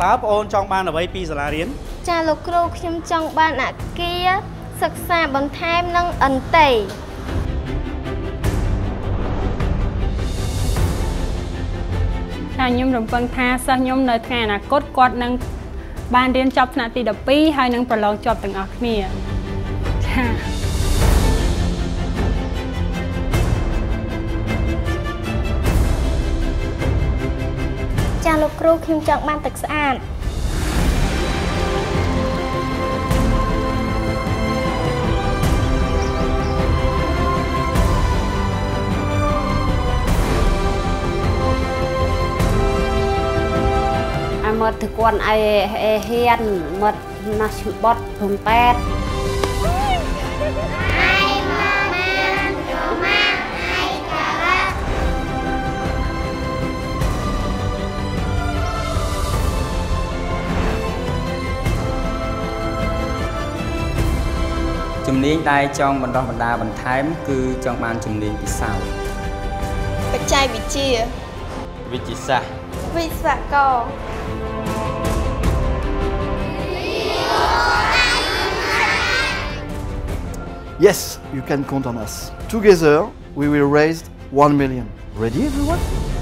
តើបងអូនចង់បានអ្វីពីសាលារៀនចាលោកគ្រូខ្ញុំចង់បានអគារសិក្សាបន្ថែមនិងអន្តេខ្ញុំរំពឹងថាសិស្សខ្ញុំនៅថ្ងៃអនាគតគាត់នឹងបានរៀនចប់ថ្នាក់ទី12ហើយនឹងប្រឡងជាប់ទាំងអស់គ្នាចាលោកគ្រូខ្ញុំចង់បានទឹកស្អាតមកទៅគាត់ឲ្យហ៊ានមកណាស់បត់ភូមិប៉ែតជំនាញដែលចង់បណ្ដុះបណ្ដាលបន្ថែមគឺចង់បានជំនាញពិសោធន៍បច្ចេកវិទ្យាវិទ្យាសាស្ត្រវិស្វករ Yes, you can count on us. Together, we will raise 1 million. Ready, everyone?